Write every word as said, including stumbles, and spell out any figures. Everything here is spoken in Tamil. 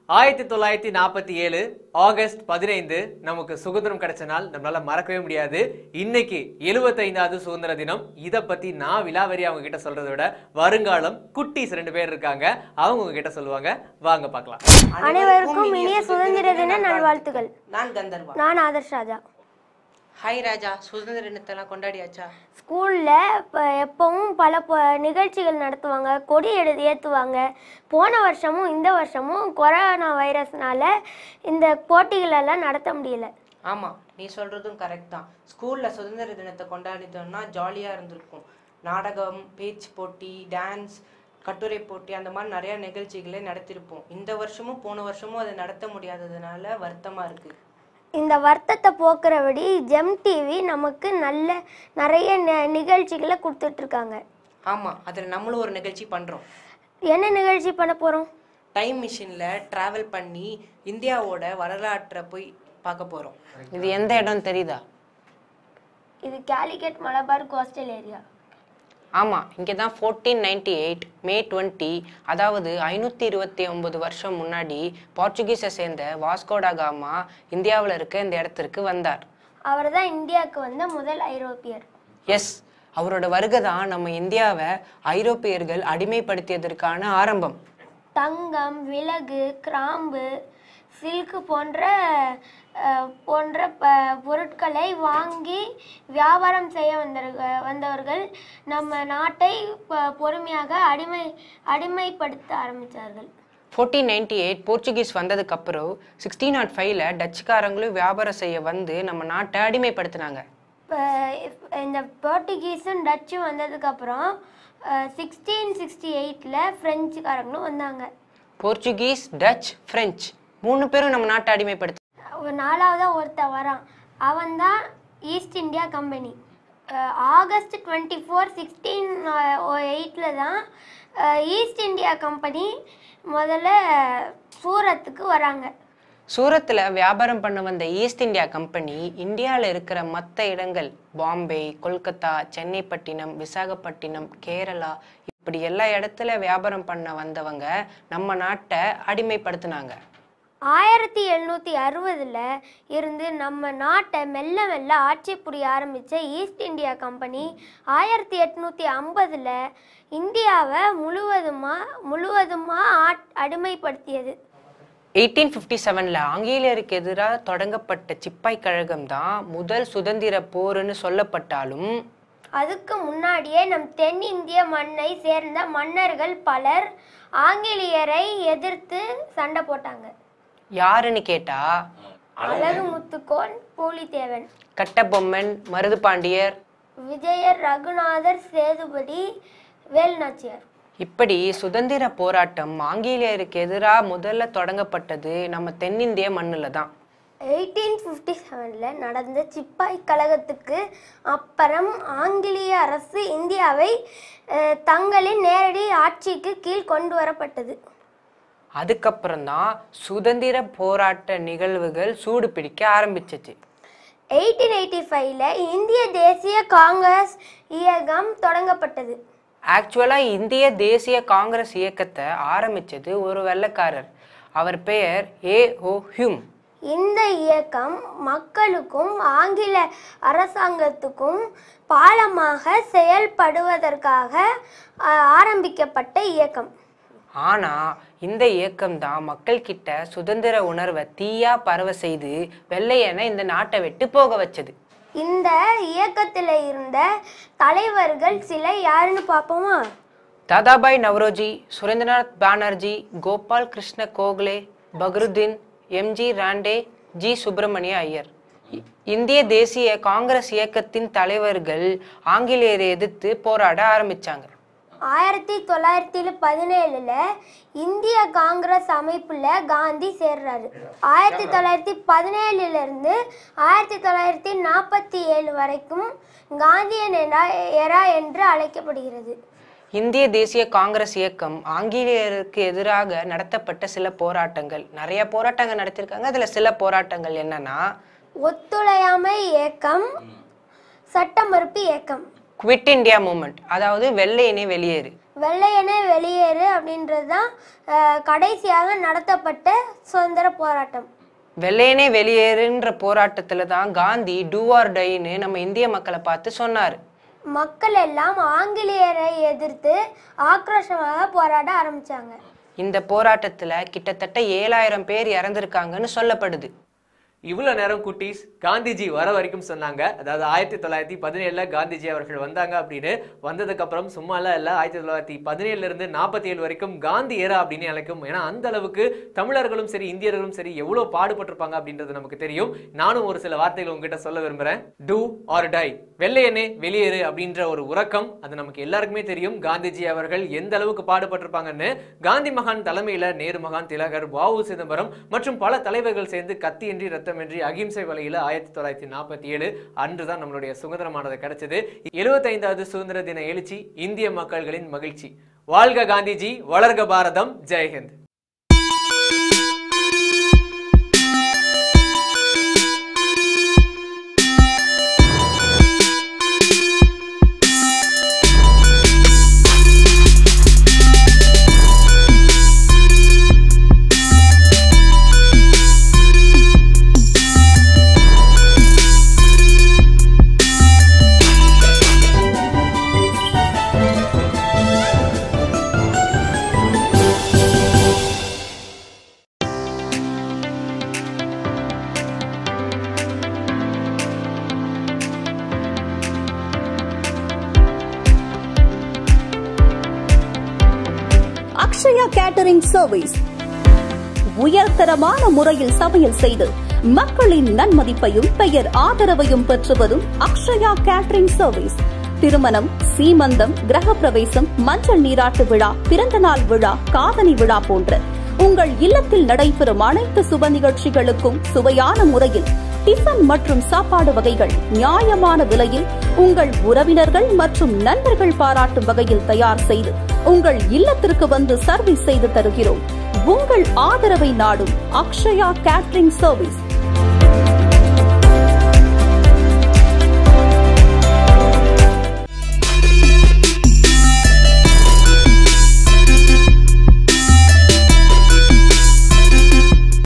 ஆயிரத்தி தொள்ளாயிரத்தி நாற்பத்தி ஏழு ஆகஸ்ட் பதினைந்து நமக்கு சுதந்திரம் கிடைச்ச நாள் நம்மளால மறக்கவே முடியாது. இன்னைக்கு எழுபத்தைந்தாவது சுதந்திர தினம். இதை பத்தி நான் விலாவரி அவங்க கிட்ட சொல்றதை விட வருங்காலம் குட்டீஸ் ரெண்டு பேர் இருக்காங்க, அவங்க உங்ககிட்ட சொல்லுவாங்க. வாங்க பார்க்கலாம். அனைவருக்கும் இனிய சுதந்திர தின நல்வாழ்த்துக்கள். நான் கந்தர்வா. நான் ஆதர்ஷ் ராஜா. ஹாய் ராஜா, சுதந்திர தினத்தெல்லாம் கொண்டாடியாச்சா? ஸ்கூல்ல எப்பவும் பல நிகழ்ச்சிகள் நடத்துவாங்க, கொடி எடுத்து ஏற்றுவாங்க. போன வருஷமும் இந்த வருஷமும் கொரோனா வைரஸ்னால இந்த போட்டிகளெல்லாம் நடத்த முடியல. ஆமாம், நீ சொல்கிறதும் கரெக்ட் தான். ஸ்கூலில் சுதந்திர தினத்தை கொண்டாடிட்டோம்னா ஜாலியாக இருந்திருக்கும். நாடகம், பேச்சு போட்டி, டான்ஸ், கட்டுரை போட்டி, அந்த மாதிரி நிறையா நிகழ்ச்சிகளை நடத்திருப்போம். இந்த வருஷமும் போன வருஷமும் அதை நடத்த முடியாததுனால வருத்தமாக இருக்குது. இந்த வருத்தத்தை போக்குறபடி ஜெம் டிவி நமக்கு நல்ல நிறைய நிகழ்ச்சிகளை கொடுத்துட்ருக்காங்க. ஆமாம், அதில் நம்மளும் ஒரு நிகழ்ச்சி பண்ணுறோம். என்ன நிகழ்ச்சி பண்ண போகிறோம்? டைம் மிஷினில் ட்ராவல் பண்ணி இந்தியாவோட வரலாற்றை போய் பார்க்க போகிறோம். இது எந்த இடம் தெரியுதா? இது கேலிக்கட் மலபார் கோஸ்டல் ஏரியா. ஆமாம், இங்கே தான் fourteen ninety eight May twenty, அதாவது ஐநூற்றி இருபத்தி ஒம்பது வருஷம் முன்னாடி போர்ச்சுகீஸை சேர்ந்த வாஸ்கோடா காமா இந்தியாவில் இருக்க இந்த இடத்திற்கு வந்தார். அவர் தான் இந்தியாவுக்கு வந்த முதல் ஐரோப்பியர். எஸ், அவரோட வருகை தான் நம்ம இந்தியாவை ஐரோப்பியர்கள் அடிமைப்படுத்தியதற்கான ஆரம்பம். தங்கம், விலகு, கிராம்பு, சில்கு போன்ற போன்ற பொருட்களை வாங்கி வியாபாரம் செய்ய வந்தவர்கள் வந்தவர்கள் நம்ம நாட்டை பொறுமையாக அடிமை அடிமைப்படுத்த ஆரம்பித்தார்கள். ஃபோர்டீன் நைன்டி எயிட் போர்ச்சுகீஸ் வந்ததுக்கப்புறம் சிக்ஸ்டீன் நாட் ஃபைவ்ல டச்சுக்காரங்களும் வியாபாரம் செய்ய வந்து நம்ம நாட்டை அடிமைப்படுத்தினாங்க. இந்த போர்ச்சுகீஸும் டச்சும் வந்ததுக்கப்புறம் சிக்ஸ்டீன் சிக்ஸ்டி எயிட்டில் ஃப்ரெஞ்சுக்காரங்களும் வந்தாங்க. போர்ச்சுகீஸ், டச், ஃப்ரெஞ்ச் மூணு பேரும் நம்ம நாட்டை அடிமைப்படுத்த நாலாவதாக ஒருத்தர் வரான், அவன் தான் East India company. August twenty four sixteen எயிட்டில் தான் ஈஸ்ட் இந்தியா கம்பெனி முதல்ல சூரத்துக்கு வராங்க. சூரத்தில் வியாபாரம் பண்ண வந்த ஈஸ்ட் இந்தியா கம்பெனி இந்தியாவில் இருக்கிற மற்ற இடங்கள் பாம்பே, கொல்கத்தா, சென்னைப்பட்டினம், விசாகப்பட்டினம், கேரளா, இப்படி எல்லா இடத்துல வியாபாரம் பண்ண வந்தவங்க நம்ம நாட்டை அடிமைப்படுத்தினாங்க. ஆயிரத்தி எழுநூற்றி அறுபதில் இருந்து நம்ம நாட்டை மெல்ல மெல்ல ஆட்சி புரிய ஆரம்பித்த ஈஸ்ட் இந்தியா கம்பெனி ஆயிரத்தி எட்நூற்றி ஐம்பதில் இந்தியாவை முழுவதுமாக முழுவதுமாக ஆட் அடிமைப்படுத்தியது. எயிட்டீன் ஃபிஃப்டி செவனில் ஆங்கிலேயருக்கு எதிராக தொடங்கப்பட்ட சிப்பாய் கழகம் தான் முதல் சுதந்திர போர்னு சொல்லப்பட்டாலும் அதுக்கு முன்னாடியே நம் தென்னிந்திய மண்ணை சேர்ந்த மன்னர்கள் பலர் ஆங்கிலேயரை எதிர்த்து சண்டை போட்டாங்க. யாருன்னு கேட்டா அழகு முத்துக்கோன், பூலித்தேவன், கட்டபொம்மன், மருதுபாண்டியர், விஜயர், ரகுநாதர், சேதுபதி, வேலுநாச்சியார். இப்படி சுதந்திர போராட்டம் ஆங்கிலேயருக்கு எதிராக முதல்ல தொடங்கப்பட்டது நம்ம தென்னிந்திய மண்ணில் தான். எயிட்டீன் ஃபிஃப்டி செவனில் நடந்த சிப்பாய் கழகத்துக்கு அப்புறம் ஆங்கிலேய அரசு இந்தியாவை தங்களின் நேரடி ஆட்சிக்கு கீழ் கொண்டு வரப்பட்டது. அதுக்கப்புறம்தான் சுதந்திர போராட்ட நிகழ்வுகள் சூடு பிடிக்க ஆரம்பிச்சிச்சு. எயிட்டீன் எயிட்டி ஃபைவ்ல இந்திய தேசிய காங்கிரஸ் இயக்கம் தொடங்கப்பட்டது. ஆக்சுவலாக இந்திய தேசிய காங்கிரஸ் இயக்கத்தை ஆரம்பித்தது ஒரு வெள்ளைக்காரர். அவர் பெயர் ஏ ஓ ஹியூம். இந்த இயக்கம் மக்களுக்கும் ஆங்கில அரசாங்கத்துக்கும் பாலமாக செயல்படுவதற்காக ஆரம்பிக்கப்பட்ட இயக்கம். ஆனால் இந்த இயக்கம்தான் மக்கள்கிட்ட சுதந்திர உணர்வை தீயா பரவ செய்து வெள்ளையனை இந்த நாட்டை விட்டு போக வச்சது. இந்த இயக்கத்தில் இருந்த தலைவர்கள் சில யாருன்னு பார்ப்போமா? Dadabhai Naoroji, Surendranath Banerjee, Gopal Krishna Gokhale, Badruddin, M G Ranade, G Subramania Iyer. இந்திய தேசிய காங்கிரஸ் இயக்கத்தின் தலைவர்கள் ஆங்கிலேயரை எதிர்த்து போராட ஆரம்பிச்சாங்க. ஆயிரத்தி தொள்ளாயிரத்தி பதினேழுல இந்திய காங்கிரஸ் அமைப்புல காந்தி சேர்றாரு. ஆயிரத்தி தொள்ளாயிரத்தி பதினேழுல இருந்து ஆயிரத்தி தொள்ளாயிரத்தி நாற்பத்தி ஏழு வரைக்கும் காந்தியன் எரா என்று அழைக்கப்படுகிறது. இந்திய தேசிய காங்கிரஸ் இயக்கம் ஆங்கிலேயருக்கு எதிராக நடத்தப்பட்ட சில போராட்டங்கள், நிறைய போராட்டங்கள் நடத்திருக்காங்க. அதுல சில போராட்டங்கள் என்னன்னா ஒத்துழையாமை இயக்கம், சட்ட மறுப்பு இயக்கம், குவிட் இந்தியா மூமெண்ட், அதாவது வெள்ளையனே வெளியேறு, வெள்ளையனே வெளியேறு அப்படின்றது தான் கடைசியாக நடத்தப்பட்ட சுதந்திர போராட்டம். வெள்ளையனே வெளியேறுன்ற போராட்டத்துல தான் காந்தி டூ ஆர் டைன்னு நம்ம இந்திய மக்களை பார்த்து சொன்னாரு. மக்கள் எல்லாம் ஆங்கிலேயரை எதிர்த்து ஆக்ரோஷமாக போராட ஆரம்பிச்சாங்க. இந்த போராட்டத்துல கிட்டத்தட்ட ஏழாயிரம் பேர் இறந்திருக்காங்கன்னு சொல்லப்படுது. இவ்வளவு நேரம் குட்டீஸ் காந்திஜி வர வரைக்கும் சொன்னாங்க. அதாவது ஆயிரத்தி தொள்ளாயிரத்தி பதினேழுல காந்திஜி அவர்கள் வந்தாங்க அப்படின்னு. வந்ததுக்கு அப்புறம் சும்மா எல்லாம் இல்ல, ஆயிரத்தி தொள்ளாயிரத்தி பதினேழுல இருந்து நாற்பத்தி ஏழு வரைக்கும் காந்தி ஏரா அப்படின்னு அழைக்கும். ஏன்னா அந்த அளவுக்கு தமிழர்களும் சரி இந்தியர்களும் சரி எவ்வளவு பாடுபட்டிருப்பாங்க அப்படின்றது நமக்கு தெரியும். நானும் ஒரு சில வார்த்தைகள் உங்ககிட்ட சொல்ல விரும்புறேன். டூ ஆர் டை, வெள்ளையனே வெளியேறு அப்படின்ற ஒரு உறக்கம் அது நமக்கு எல்லாருக்குமே தெரியும். காந்திஜி அவர்கள் எந்த அளவுக்கு பாடுபட்டிருப்பாங்கன்னு காந்தி மகான் தலைமையில நேரு மகான், திலகர், வ உ சிதம்பரம் மற்றும் பல தலைவர்கள் சேர்ந்து கத்தியின்றி ரத்த அகிம்சை வழியில ஆயிரத்தி தொள்ளாயிரத்தி நாற்பத்தி ஏழு அன்றுதான் நம்மளுடைய சுதந்திரமானது கிடைச்சது. எழுபத்தி ஐந்தாவது சுதந்திர தின எழுச்சி இந்திய மக்கள்களின் மகிழ்ச்சி. வாழ்க காந்திஜி, வளர்க பாரதம், ஜெய்ஹிந்த். அக்ஷயா கேட்டரிங் சர்வீஸ் உயர்தரமான முறையில் சமையல் செய்து மக்களின் நன்மதிப்பையும் பெயர் ஆதரவையும் பெற்று வரும் அக்ஷயா கேட்டரிங் சர்வீஸ் திருமணம், சீமந்தம், கிரகப்பிரவேசம், மஞ்சள் நீராட்டு விழா, பிறந்தநாள் விழா, காதணி விழா போன்ற உங்கள் இல்லத்தில் நடைபெறும் அனைத்து சுப நிகழ்ச்சிகளுக்கும் சுவையான முறையில் டிஃபன் மற்றும் சாப்பாடு வகைகள் நியாயமான விலையில் உங்கள் உறவினர்கள் மற்றும் நண்பர்கள் பாராட்டும் வகையில் தயார் செய்து உங்கள் இல்லத்திற்கு வந்து சர்வீஸ் செய்து தருகிறோம். உங்கள் ஆதரவை நாடும் அக்ஷயா கேட்டரிங் சர்வீஸ்